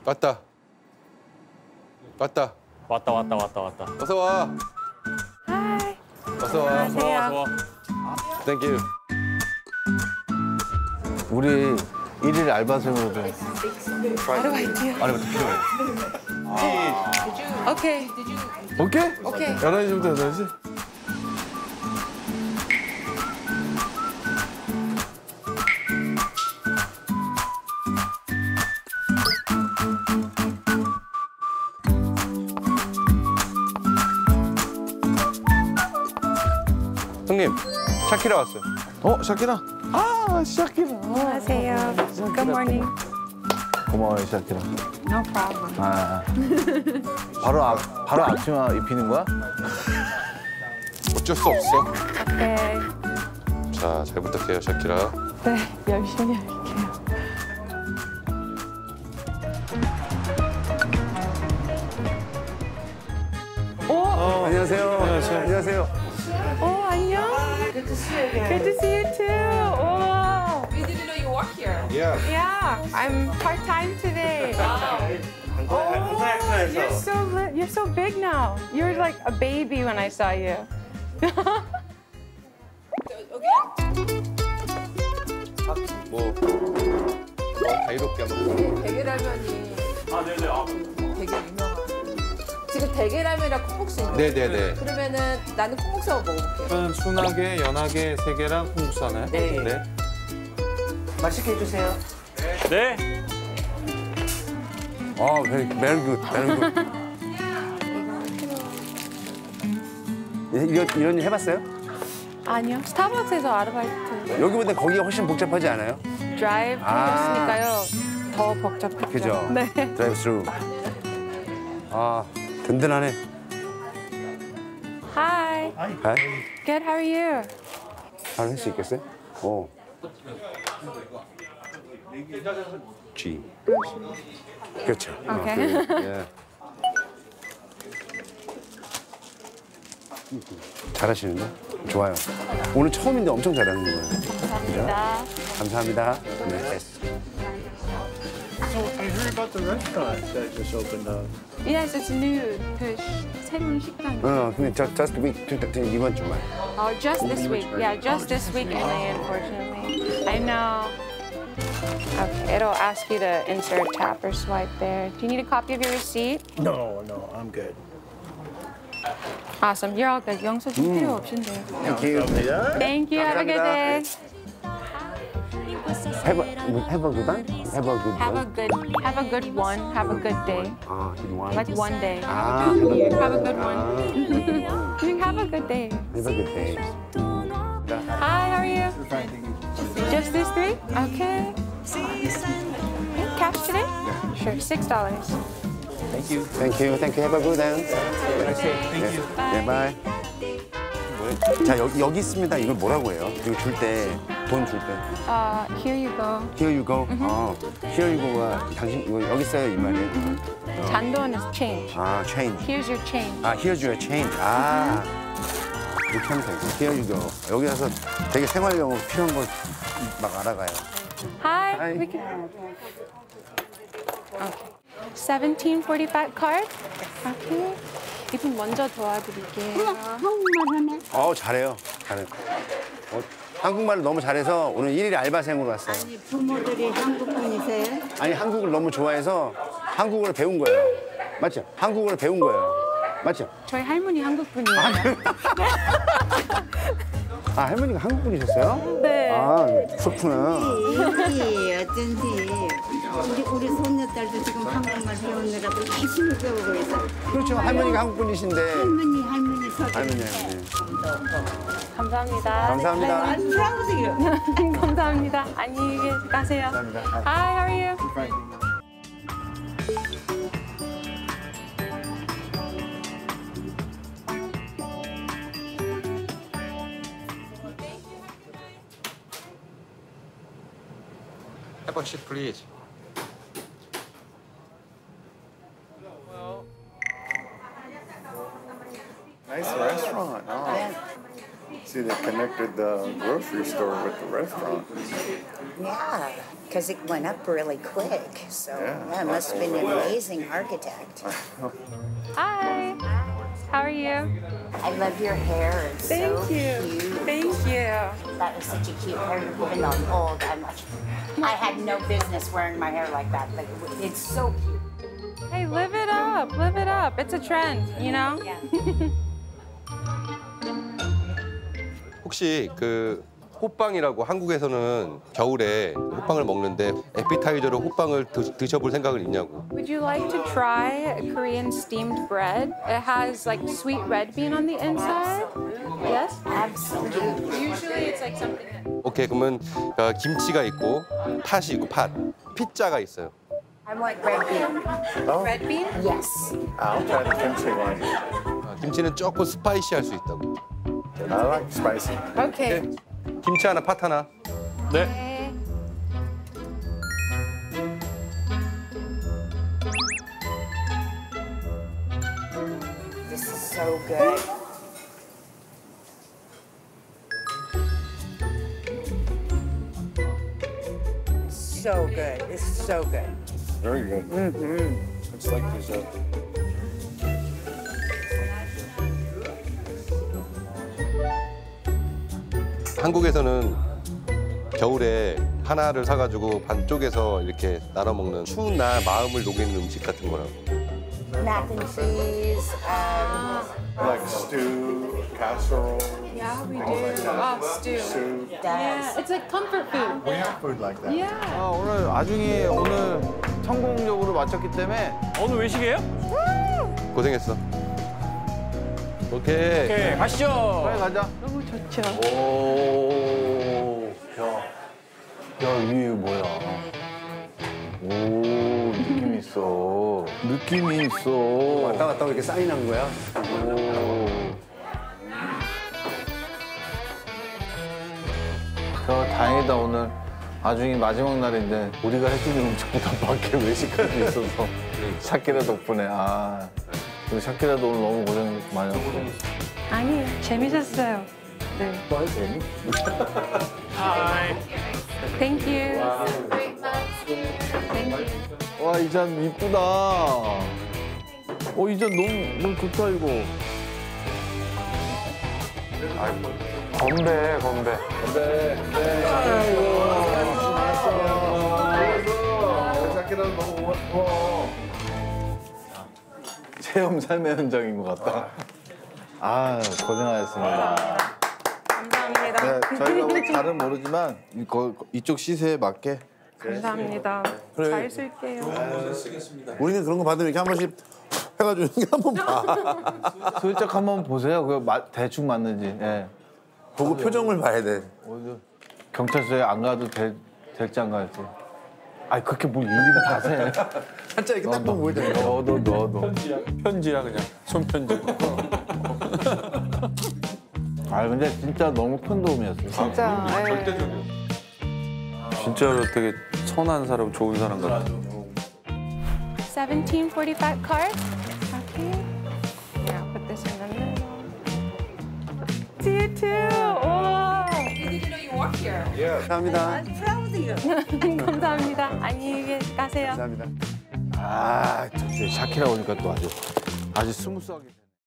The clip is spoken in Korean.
왔다. 왔다. 왔다 왔다 왔다 왔다. 어서 와. Hi. 어서 와. 좋아 좋아. Thank you. 우리 일일 알바생으로도 What do I do? 아니면 필요해. Okay. 오케이? 오케이. 11시부터 8시? 형님, 샤키라 왔어요. 샤키라? 아, 샤키라. 안녕하세요. Good morning. 고마워요, 샤키라. No problem. 바로 앞치마 입히는 거야? 어쩔 수 없어. Okay. 자, 잘 부탁해요, 샤키라. 네, 열심히 할게요. 안녕하세요. 안녕하세요. Oh, 안녕. Good to see you again. Good to see you too. Oh. We didn't know you work here. Yeah, I'm part-time today. You're so big now. You were like a baby when I saw you. 뭐 자유롭게 한번. 대게라면이 되게 유명한. 지금 대게라면이랑 콩국수 있는 네네네. 그러면은 나는 콩국수 한번 먹어볼게요. 저는 순하게, 연하게 세 개랑 콩국수 하나요? 네. 맛있게 해주세요. 네. very good, very good. 이런 일 해봤어요? 아니요, 스타벅스에서 아르바이트. 여기보다 거기가 훨씬 복잡하지 않아요? 드라이브 했으니까요. 더 복잡했죠. 그죠? 네. 드라이브 스루. 아, 든든하네. Hi. 아, Good. How are you? 바로 할 수 있겠어요? 오. G. 그렇죠. Okay. 예. 잘하시는데? 좋아요. 오늘 처음인데 엄청 잘하는 거예요. 감사합니다. 감사합니다. 네. So I heard about the restaurant that just opened up. Yes, it's new. 그 새로운 식당. 근데 just week 이번 주말. Oh, just this week. Yeah, just this week only, unfortunately. I know. Okay, it'll ask you to insert tap or swipe there. Do you need a copy of your receipt? No, I'm good. Awesome. You're all good. 영수증 필요 없으신데요. Thank you. Thank you. Have a good day. Have a good one? Have a good Have a one? good one. Have a good day. 아, good one. Like one day. 아, Have a good one. Have a good day. Have a good day. Hi, how are you? Just these three? Okay. Cash today? Sure, $6. Thank you. Have a good one. Thank you. 네, bye. 자, 여기 있습니다. 이걸 뭐라고 해요? 이거 줄 때, 돈 줄 때. Here you go. Here you go. Here you go가 당신 이거 여기 있어요 이 말이에요. 잔돈 is change. 아, change. Here's your change. 아, here's your change. 아, 이렇게 하면 되고. Here you go. 여기 가서 되게 생활용으로 필요한 거 막 알아가요. Hi. Hi. We can... Okay. 1745 card. Okay. 이분 먼저 도와드릴게요. 잘해요. 한국말을 너무 잘해서 오늘 일일 알바생으로 왔어요. 아니 부모들이 한국 분이세요? 아니 한국을 너무 좋아해서 한국어를 배운 거예요. 맞죠? 한국어를 배운 거예요. 맞죠? 저희 할머니 한국 분이에요. 아, 할머니가 한국 분이셨어요? 네. 아, 그렇구나. 이게 어쩐지 우리 손녀딸도 지금 한국말 배우느라고 열심히 배우고 있어. 그렇죠. 할머니가 한국 분이신데. 할머니 소리. 할머니. 감사합니다. 감사합니다. 네. 감사합니다. 안녕히 가세요. 감사합니다. Hi, how are you? Have a seat, please. Nice restaurant. See, they connected the grocery store with the restaurant. Yeah, because it went up really quick. So, Yeah. it must have been an amazing architect. Hi. How are you? I love your hair. It's so cute. Thank you. That is such a cute hair, even though I'm old. I had no business wearing my hair like that. Like, it's so cute. Hey, live it up. Live it up. It's a trend, you know? Yeah. 혹시 그 호빵이라고 한국에서는 겨울에 호빵을 먹는데 에피타이저로 호빵을 드셔볼 생각은 있냐고. Would you like to try Korean steamed bread? It has like sweet red bean on the inside. Yes? Absolutely. Usually it's like something that... 오케이, 그러면 김치가 있고 팥이 있고 팥, 피자가 있어요. I want red bean. Red bean? Yes. I'll try the kimchi one. 김치는 조금 스파이시할 수 있다고. I like spicy. Okay. 김치 하나, 팥 하나. 네. Okay. This is so good. So good. It's so good. Very good. Mm-hmm. It's like dessert. 한국에서는 겨울에 하나를 사가지고 반쪽에서 이렇게 나눠 먹는 추운 날 마음을 녹이는 음식 같은 거라고. Mac and cheese. Like stew, casserole, Yeah, we do. Oh, stew. soup. Yeah, it's like comfort food. We have food like that. Yeah. 오늘 아중이 오늘 성공적으로 마쳤기 때문에 오늘 외식이에요? 고생했어. 오케이. 오케이, 가시죠. 빨리 가자. 너무 좋죠. 오, 야, 이게 뭐야? 오, 느낌 있어. 느낌이 있어. 왔다 갔다 이렇게 사인한 거야? 오. 다행이다 오늘 아중이 마지막 날인데 우리가 해주는 음식보다 밖에 외식할 수 있어서 샤키라 덕분에 우리 샤키라도 오늘 너무 고생 많이 했고. 아니, 재밌었어요. 네. 뭐 재미? Thank you. Thank you. 와, 이 잔 이쁘다. 이 잔 너무 좋다, 이거. 건배, 건배. 샤키라도 너무 고마워. 체험 삶의 현장인 것 같다. 고생하셨습니다. 감사합니다. 네, 저희가 뭐 잘은 모르지만 이쪽 시세에 맞게. 감사합니다. 그래. 잘 쓸게요. 우리는 그런 거 받으면 이렇게 한 번씩 해가지고 이렇게 한번 봐. 슬쩍 한번 보세요. 대충 맞는지. 예. 보고 표정을 봐야 돼. 경찰서에 안 가도 될지 안 갈지. 그렇게 뭘 일일이 다 세. 한자 이렇게 딱 보면 보이잖아. 너도. 편지야, 그냥. 손편지. 근데 진짜 너무 큰 도움이었어요. 진짜. 진짜로 되게 선한 사람, 좋은 사람 같아. 1745 card. Okay. Yeah, put this in the middle. To you too. 오. You didn't know you work here. 감사합니다. Proud of you. 감사합니다. 안녕히 가세요. 감사합니다. 샤키라 오니까 또 아주 스무스하게.